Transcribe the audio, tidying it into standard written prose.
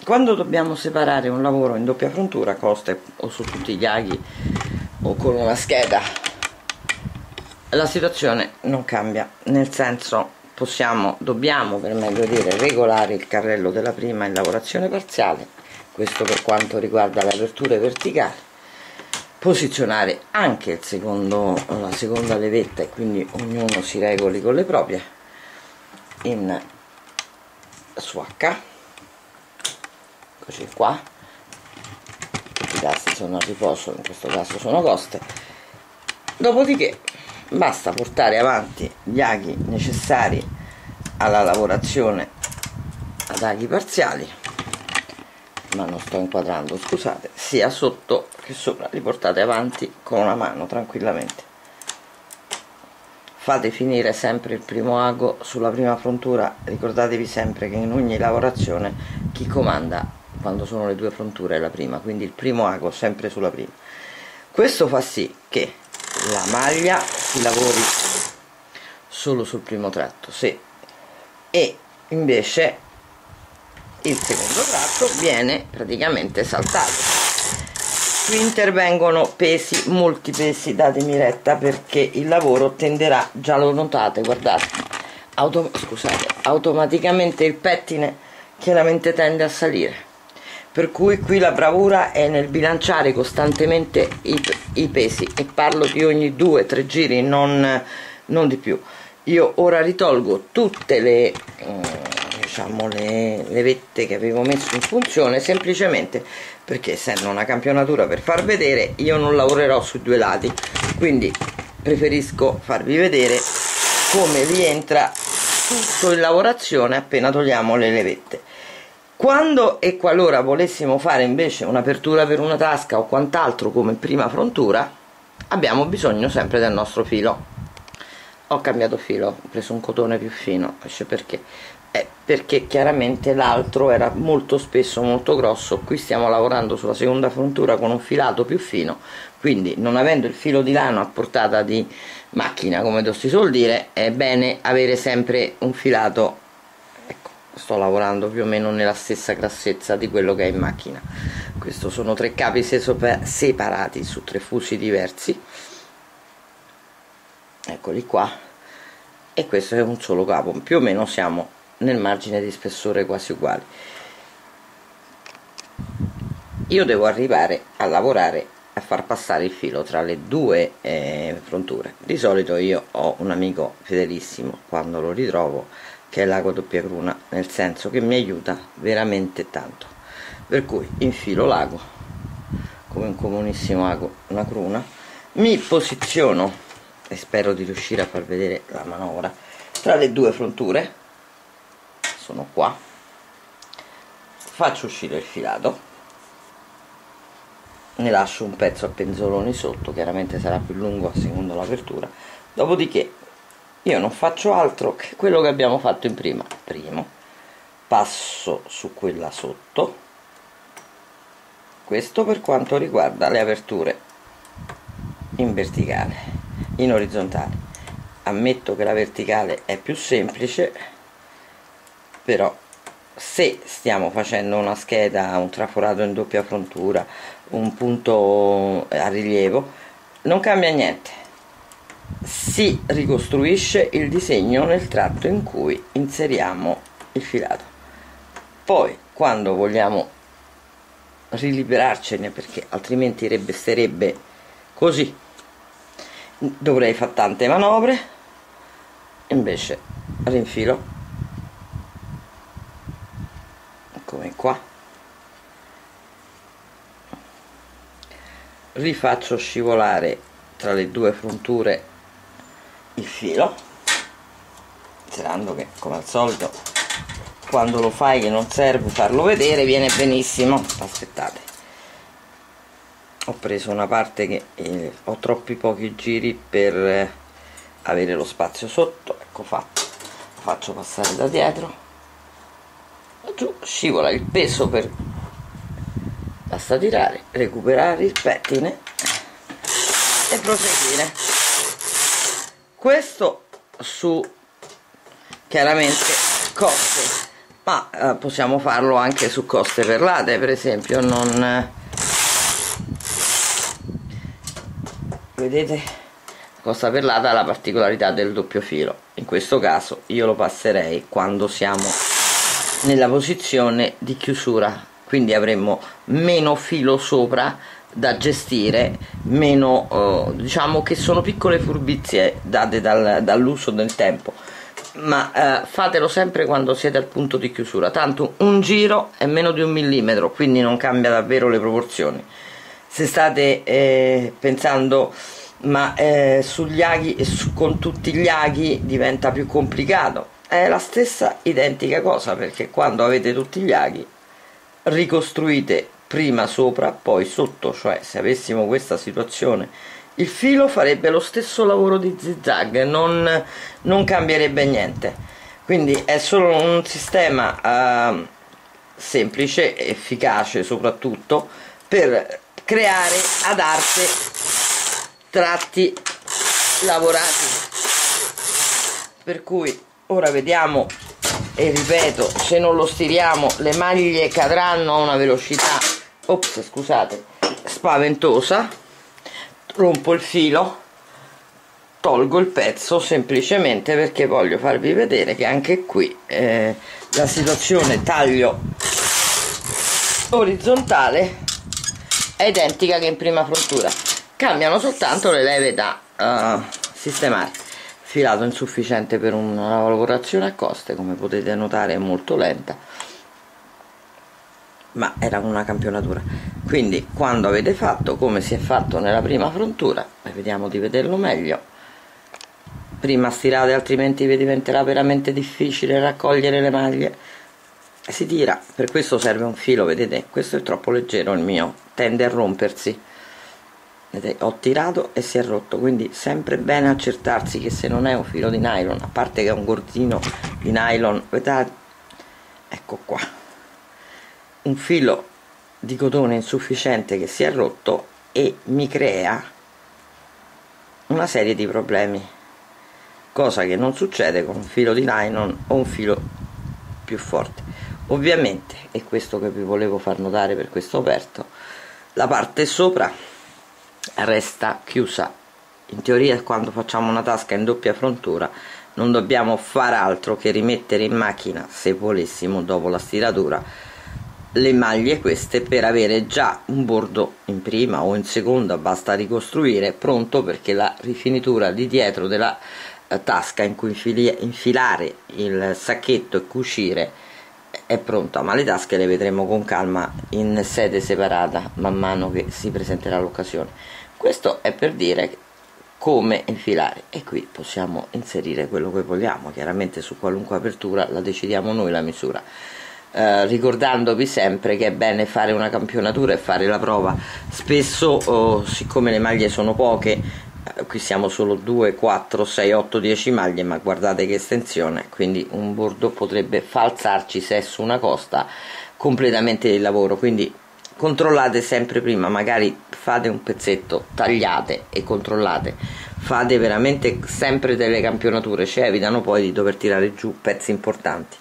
quando dobbiamo separare un lavoro in doppia frontura, coste o su tutti gli aghi o con una scheda, la situazione non cambia, nel senso dobbiamo per meglio dire regolare il carrello della prima in lavorazione parziale, questo per quanto riguarda le aperture verticali, posizionare anche la seconda levetta, e quindi ognuno si regoli con le proprie su H, eccoci qua, tutti i tasti sono a riposo, in questo caso sono coste. Dopodiché basta portare avanti gli aghi necessari alla lavorazione ad aghi parziali, ma non sto inquadrando, scusate, sia sotto che sopra, li portate avanti con una mano tranquillamente. Fate finire sempre il primo ago sulla prima frontura, ricordatevi sempre che in ogni lavorazione chi comanda quando sono le due fronture è la prima, quindi il primo ago sempre sulla prima. Questo fa sì che la maglia si lavori solo sul primo tratto, e invece il secondo tratto viene praticamente saltato. Qui intervengono pesi, molti pesi, datemi retta, perché il lavoro tenderà, già lo notate, guardate, automaticamente il pettine chiaramente tende a salire, per cui qui la bravura è nel bilanciare costantemente i pesi, e parlo di ogni 2-3 giri, non di più. Io ora ritolgo tutte le vette che avevo messo in funzione, semplicemente perché, essendo una campionatura per far vedere, io non lavorerò sui due lati, quindi preferisco farvi vedere come rientra tutto in lavorazione appena togliamo le levette. Quando e qualora volessimo fare invece un'apertura per una tasca o quant'altro come prima frontura, abbiamo bisogno sempre del nostro filo. Ho cambiato filo, ho preso un cotone più fino, perché chiaramente l'altro era molto spesso molto grosso. Qui stiamo lavorando sulla seconda frontura con un filato più fino, quindi non avendo il filo di lano a portata di macchina, come si suol dire, è bene avere sempre un filato. Ecco, sto lavorando più o meno nella stessa grassezza di quello che è in macchina. Questo sono 3 capi separati su 3 fusi diversi, eccoli qua, e questo è un solo capo, più o meno siamo nel margine di spessore quasi uguali. Io devo arrivare a lavorare, a far passare il filo tra le due fronture. Di solito io ho un amico fedelissimo quando lo ritrovo, che è l'ago doppia cruna, nel senso che mi aiuta veramente tanto, per cui infilo l'ago come un comunissimo ago, una cruna, mi posiziono, e spero di riuscire a far vedere la manovra, tra le due fronture, sono qua, faccio uscire il filato, ne lascio un pezzo a penzoloni sotto, chiaramente sarà più lungo a seconda l'apertura. Dopodiché io non faccio altro che quello che abbiamo fatto in primo, passo su quella sotto, questo per quanto riguarda le aperture in verticale. In orizzontale ammetto che la verticale è più semplice, però se stiamo facendo una scheda, un traforato in doppia frontura, un punto a rilievo, non cambia niente, si ricostruisce il disegno nel tratto in cui inseriamo il filato. Poi quando vogliamo riliberarcene, perché altrimenti resterebbe così, dovrei fare tante manovre, invece rinfilo come qua, rifaccio scivolare tra le due fronture il filo, considerando che come al solito quando lo fai che non serve farlo vedere viene benissimo. Aspettate, ho preso una parte che ho troppi pochi giri per avere lo spazio sotto, ecco fatto, lo faccio passare da dietro, giù, scivola il peso, basta tirare, recuperare il pettine e proseguire. Questo su chiaramente coste ma possiamo farlo anche su coste perlate, per esempio. Non vedete, costa perlata ha la particolarità del doppio filo. In questo caso io lo passerei quando siamo nella posizione di chiusura, quindi avremmo meno filo sopra da gestire, meno diciamo che sono piccole furbizie date dall'uso del tempo, ma fatelo sempre quando siete al punto di chiusura, tanto un giro è meno di 1 millimetro, quindi non cambia davvero le proporzioni. Se state pensando ma sugli aghi con tutti gli aghi diventa più complicato, è la stessa identica cosa, perché quando avete tutti gli aghi ricostruite prima sopra poi sotto, cioè se avessimo questa situazione il filo farebbe lo stesso lavoro di zigzag, non cambierebbe niente. Quindi è solo un sistema semplice, efficace soprattutto, per creare ad arte tratti lavorati. Per cui ora vediamo, e ripeto, se non lo stiriamo le maglie cadranno a una velocità, ops, scusate, spaventosa. Rompo il filo, tolgo il pezzo semplicemente perché voglio farvi vedere che anche qui la situazione taglio orizzontale è identica che in prima frontura, cambiano soltanto le leve da sistemare. Filato insufficiente per una lavorazione a coste, come potete notare è molto lenta, ma era una campionatura. Quindi quando avete fatto come si è fatto nella prima frontura, vediamo di vederlo meglio, prima stirate altrimenti vi diventerà veramente difficile raccogliere le maglie, si tira. Per questo serve un filo, vedete, questo è troppo leggero, il mio tende a rompersi, vedete, ho tirato e si è rotto, quindi sempre bene accertarsi che se non è un filo di nylon, a parte che è un gordino di nylon, vedete, ecco qua, un filo di cotone insufficiente che si è rotto e mi crea una serie di problemi, cosa che non succede con un filo di nylon o un filo più forte. Ovviamente, è questo che vi volevo far notare per questo aperto, la parte sopra resta chiusa. In teoria quando facciamo una tasca in doppia frontura non dobbiamo far altro che rimettere in macchina, se volessimo, dopo la stiratura, le maglie queste, per avere già un bordo in prima o in seconda, basta ricostruire, pronto, perché la rifinitura di dietro della tasca in cui infilare il sacchetto e cucire è pronta, ma le tasche le vedremo con calma in sede separata man mano che si presenterà l'occasione. Questo è per dire come infilare, e qui possiamo inserire quello che vogliamo, chiaramente su qualunque apertura la decidiamo noi la misura. Ricordandovi sempre che è bene fare una campionatura e fare la prova. Spesso siccome le maglie sono poche, qui siamo solo 2, 4, 6, 8, 10 maglie, ma guardate che estensione, quindi un bordo potrebbe falsarci se è su una costa completamente il lavoro. Quindi controllate sempre prima, magari fate un pezzetto, tagliate e controllate, fate veramente sempre delle campionature, ci evitano poi di dover tirare giù pezzi importanti.